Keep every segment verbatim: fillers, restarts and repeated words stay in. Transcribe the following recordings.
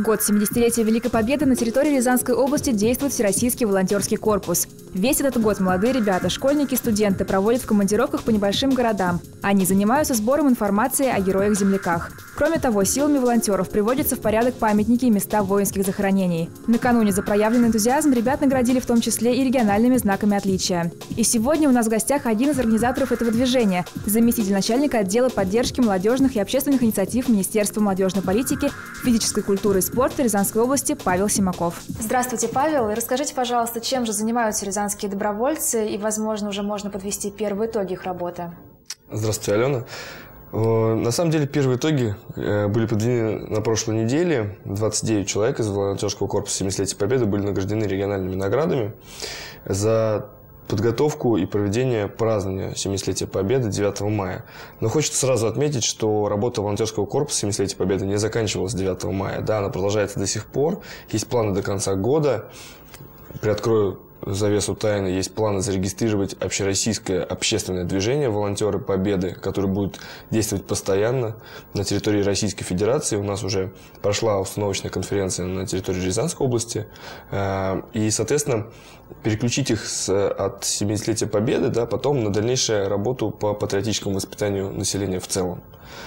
год семидесятилетия Великой Победы на территории Рязанской области действует Всероссийский волонтерский корпус. Весь этот год молодые ребята, школьники, студенты проводят в командировках по небольшим городам. Они занимаются сбором информации о героях-земляках. Кроме того, силами волонтеров приводятся в порядок памятники и места воинских захоронений. Накануне за проявленный энтузиазм ребят наградили в том числе и региональными знаками отличия. И сегодня у нас в гостях один из организаторов этого движения – заместитель начальника отдела поддержки молодежных и общественных инициатив Министерства молодежной политики, физической культуры и спорта Рязанской области Павел Симаков. Здравствуйте, Павел. И расскажите, пожалуйста, чем же занимаются рязанские добровольцы и, возможно, уже можно подвести первые итоги их работы? Здравствуйте, Алена. На самом деле, первые итоги были подведены на прошлой неделе. двадцать девять человек из волонтерского корпуса семидесятилетия Победы были награждены региональными наградами за подготовку и проведение празднования семидесятилетия Победы девятого мая. Но хочется сразу отметить, что работа волонтерского корпуса семидесятилетия Победы не заканчивалась девятого мая. Да, она продолжается до сих пор. Есть планы до конца года. Приоткрою завесу тайны, есть планы зарегистрировать общероссийское общественное движение «Волонтеры Победы», которое будет действовать постоянно на территории Российской Федерации. У нас уже прошла установочная конференция на территории Рязанской области. И, соответственно, переключить их с, от семидесятилетия Победы, да, потом на дальнейшую работу по патриотическому воспитанию населения в целом.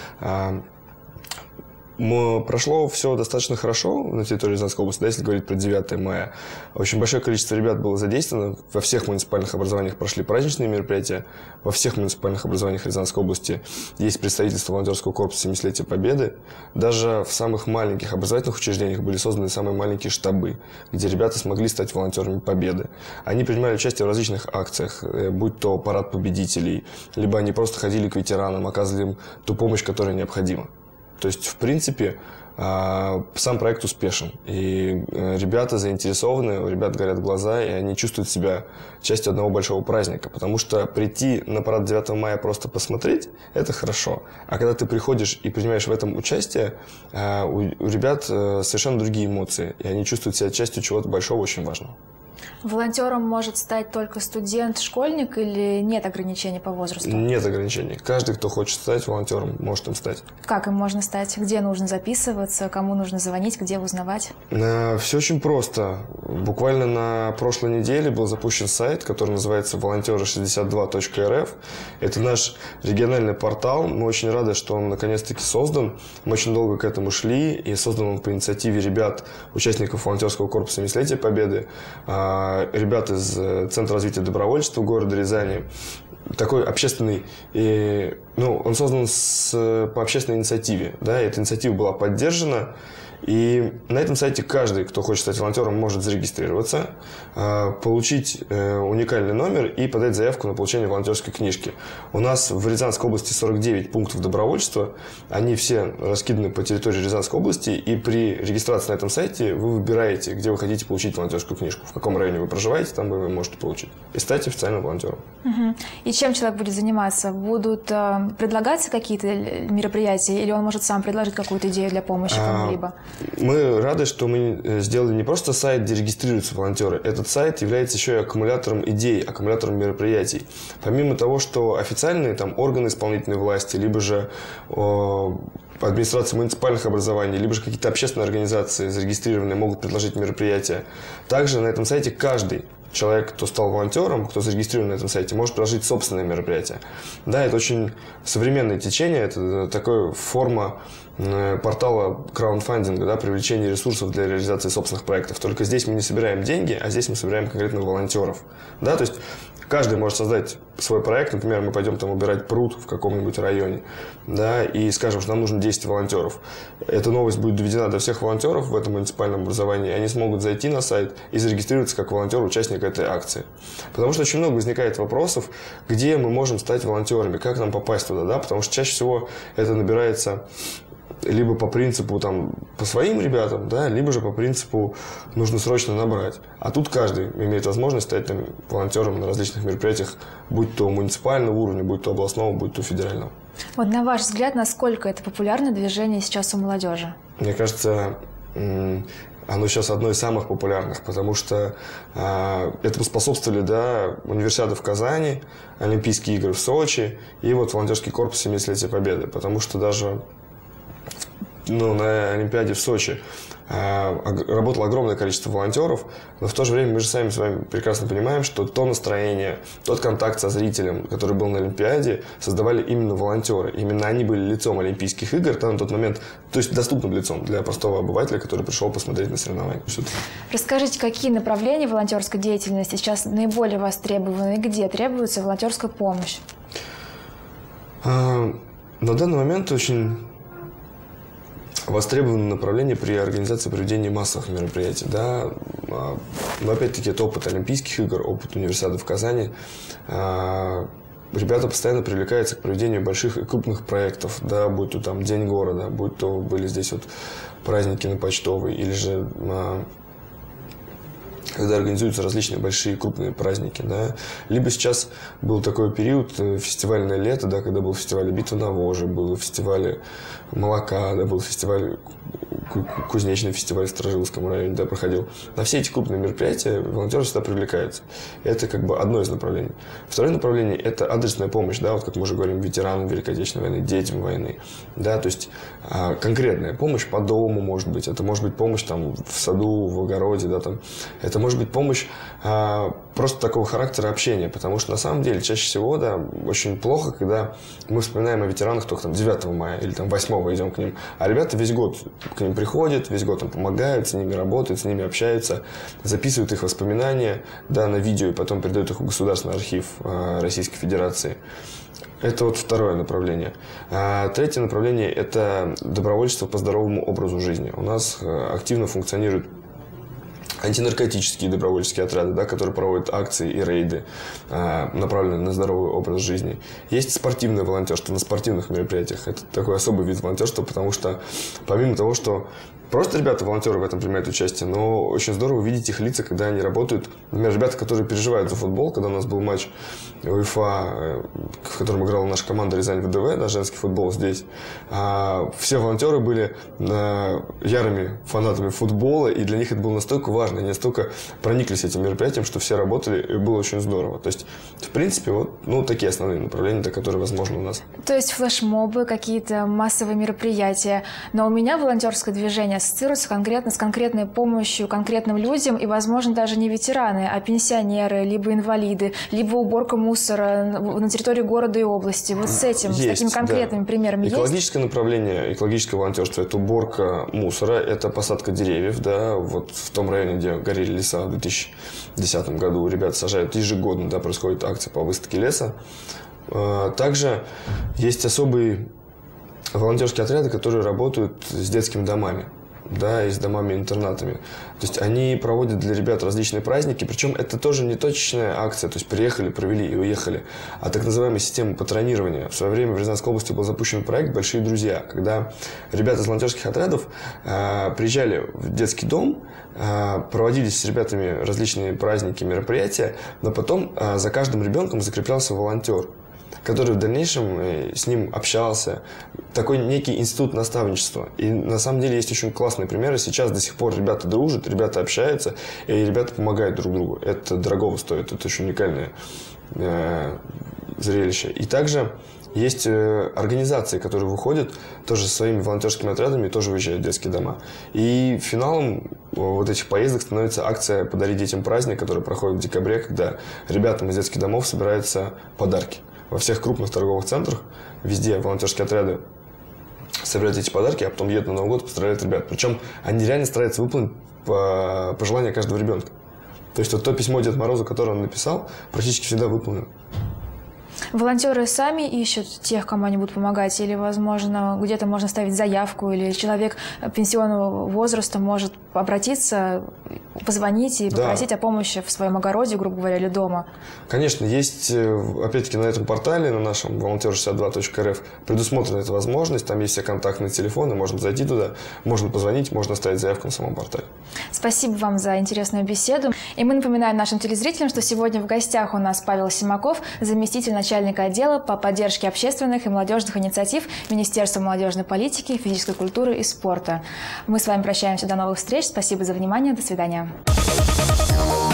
Прошло все достаточно хорошо на территории Рязанской области, да, если говорить про девятое мая. Очень большое количество ребят было задействовано. Во всех муниципальных образованиях прошли праздничные мероприятия. Во всех муниципальных образованиях Рязанской области есть представительство волонтерского корпуса семидесятилетия Победы. Даже в самых маленьких образовательных учреждениях были созданы самые маленькие штабы, где ребята смогли стать волонтерами Победы. Они принимали участие в различных акциях, будь то парад победителей, либо они просто ходили к ветеранам, оказывали им ту помощь, которая необходима. То есть, в принципе, сам проект успешен. И ребята заинтересованы, у ребят горят глаза, и они чувствуют себя частью одного большого праздника. Потому что прийти на парад девятого мая просто посмотреть – это хорошо. А когда ты приходишь и принимаешь в этом участие, у ребят совершенно другие эмоции. И они чувствуют себя частью чего-то большого, очень важного. Волонтером может стать только студент, школьник или нет ограничений по возрасту? Нет ограничений. Каждый, кто хочет стать волонтером, может им стать. Как им можно стать? Где нужно записываться? Кому нужно звонить? Где узнавать? Все очень просто. Буквально на прошлой неделе был запущен сайт, который называется волонтеры шестьдесят два точка эр эф. Это наш региональный портал. Мы очень рады, что он наконец-таки создан. Мы очень долго к этому шли. И создан он по инициативе ребят, участников волонтерского корпуса семидесятилетия Победы, ребят из Центра развития добровольчества города Рязани. Такой общественный, и, ну, он создан с, по общественной инициативе, да, и эта инициатива была поддержана. И на этом сайте каждый, кто хочет стать волонтером, может зарегистрироваться, получить уникальный номер и подать заявку на получение волонтерской книжки. У нас в Рязанской области сорок девять пунктов добровольчества. Они все раскиданы по территории Рязанской области. И при регистрации на этом сайте вы выбираете, где вы хотите получить волонтерскую книжку. В каком районе вы проживаете, там вы ее можете получить. И стать официальным волонтером. Угу. И чем человек будет заниматься? Будут э, предлагаться какие-то мероприятия? Или он может сам предложить какую-то идею для помощи кому-либо? Мы рады, что мы сделали не просто сайт, где регистрируются волонтеры. Этот сайт является еще и аккумулятором идей, аккумулятором мероприятий. Помимо того, что официальные там, органы исполнительной власти, либо же о, администрация муниципальных образований, либо же какие-то общественные организации зарегистрированные могут предложить мероприятия. Также на этом сайте каждый человек, кто стал волонтером, кто зарегистрирован на этом сайте, может предложить собственное мероприятие. Да, это очень современное течение, это такая форма портала краундфандинга, да, привлечения ресурсов для реализации собственных проектов. Только здесь мы не собираем деньги, а здесь мы собираем конкретно волонтеров. Да, то есть каждый может создать свой проект. Например, мы пойдем там убирать пруд в каком-нибудь районе, да, и скажем, что нам нужно десять волонтеров. Эта новость будет доведена до всех волонтеров в этом муниципальном образовании. Они смогут зайти на сайт и зарегистрироваться как волонтер, участник этой акции. Потому что очень много возникает вопросов, где мы можем стать волонтерами, как нам попасть туда, да, потому что чаще всего это набирается либо по принципу там, по своим ребятам, да, либо же по принципу нужно срочно набрать. А тут каждый имеет возможность стать там, волонтером на различных мероприятиях, будь то муниципального уровня, будь то областного, будь то федерального. Вот на ваш взгляд, насколько это популярное движение сейчас у молодежи? Мне кажется, оно сейчас одно из самых популярных, потому что э, этому способствовали, да, универсиада в Казани, Олимпийские игры в Сочи и вот волонтерский корпус семидесятилетия Победы, потому что даже ну, на Олимпиаде в Сочи работало огромное количество волонтеров, но в то же время мы же сами с вами прекрасно понимаем, что то настроение, тот контакт со зрителем, который был на Олимпиаде, создавали именно волонтеры. Именно они были лицом Олимпийских игр, там на тот момент, то есть доступным лицом для простого обывателя, который пришел посмотреть на соревнования. Расскажите, какие направления волонтерской деятельности сейчас наиболее востребованы и где требуется волонтерская помощь? А, на данный момент очень востребованное направление при организации проведения массовых мероприятий. Да? Но опять-таки это опыт Олимпийских игр, опыт Универсиады в Казани. Ребята постоянно привлекаются к проведению больших и крупных проектов, да, будь то там День города, будь то были здесь вот праздники на Почтовой, или же когда организуются различные большие крупные праздники, да. Либо сейчас был такой период, фестивальное лето, да, когда был фестиваль «Битва на Воже», был фестиваль молока, да, был фестиваль, кузнечный фестиваль в Сторожиловском районе, да, проходил. На все эти крупные мероприятия волонтеры всегда привлекаются. Это как бы одно из направлений. Второе направление – это адресная помощь, да, вот как мы уже говорим, ветеранам Великой Отечественной войны, детям войны, да, то есть а, конкретная помощь по дому, может быть, это может быть помощь там в саду, в огороде, да, там, это может быть помощь а, просто такого характера общения, потому что на самом деле чаще всего, да, очень плохо, когда мы вспоминаем о ветеранах только там девятого мая или там восьмого идем к ним, а ребята весь год к ним приходят, весь год им помогают, с ними работают, с ними общаются, записывают их воспоминания, да, на видео и потом передают их в Государственный архив а, Российской Федерации. Это вот второе направление. А третье направление – это добровольчество по здоровому образу жизни. У нас активно функционируют антинаркотические добровольческие отряды, да, которые проводят акции и рейды, э, направленные на здоровый образ жизни. Есть спортивное волонтерство на спортивных мероприятиях. Это такой особый вид волонтерства, потому что помимо того, что просто ребята, волонтеры в этом принимают участие, но очень здорово видеть их лица, когда они работают. Например, ребята, которые переживают за футбол, когда у нас был матч УЕФА, в котором играла наша команда Рязань ВДВ, да, женский футбол здесь, а все волонтеры были а, ярыми фанатами футбола, и для них это было настолько важно, они настолько прониклись этим мероприятием, что все работали, и было очень здорово. То есть, в принципе, вот, ну, такие основные направления, которые возможны у нас. То есть флешмобы, какие-то массовые мероприятия, но у меня волонтерское движение ассоциируется конкретно с конкретной помощью конкретным людям, и, возможно, даже не ветераны, а пенсионеры, либо инвалиды, либо уборка мусора на территории города и области. Вот с этим, есть, с такими конкретными, да, примерами есть? Экологическое направление, экологическое волонтерство – это уборка мусора, это посадка деревьев, да, вот в том районе, где горели леса в две тысячи десятом году, ребята сажают ежегодно, да, происходит акция по высадке леса. Также есть особые волонтерские отряды, которые работают с детскими домами, да, и с домами-интернатами. То есть они проводят для ребят различные праздники, причем это тоже не точечная акция, то есть приехали, провели и уехали, а так называемая система патронирования. В свое время в Рязанской области был запущен проект «Большие друзья», когда ребята из волонтерских отрядов э, приезжали в детский дом, э, проводились с ребятами различные праздники, мероприятия, но потом э, за каждым ребенком закреплялся волонтер, который в дальнейшем с ним общался. Такой некий институт наставничества. И на самом деле есть очень классные примеры. Сейчас до сих пор ребята дружат, ребята общаются, и ребята помогают друг другу. Это дорого стоит, это очень уникальное э, зрелище. И также есть э, организации, которые выходят тоже со своими волонтерскими отрядами и тоже выезжают в детские дома. И финалом вот этих поездок становится акция «Подари детям праздник», которая проходит в декабре, когда ребятам из детских домов собираются подарки. Во всех крупных торговых центрах, везде волонтерские отряды собирают эти подарки, а потом едут на Новый год, поздравляют ребят. Причем они реально стараются выполнить по пожелания каждого ребенка. То есть вот то письмо Деду Морозу, которое он написал, практически всегда выполнено. Волонтеры сами ищут тех, кому они будут помогать, или, возможно, где-то можно ставить заявку, или человек пенсионного возраста может обратиться, позвонить и попросить, да, о помощи в своем огороде, грубо говоря, или дома? Конечно, есть, опять-таки, на этом портале, на нашем волонтер шестьдесят два точка эр эф предусмотрена эта возможность, там есть все контактные телефоны, можно зайти туда, можно позвонить, можно оставить заявку на самом портале. Спасибо вам за интересную беседу. И мы напоминаем нашим телезрителям, что сегодня в гостях у нас Павел Симаков, заместитель начальника отдела по поддержке общественных и молодежных инициатив Министерства молодежной политики, физической культуры и спорта. Мы с вами прощаемся, до новых встреч. Спасибо за внимание. До свидания.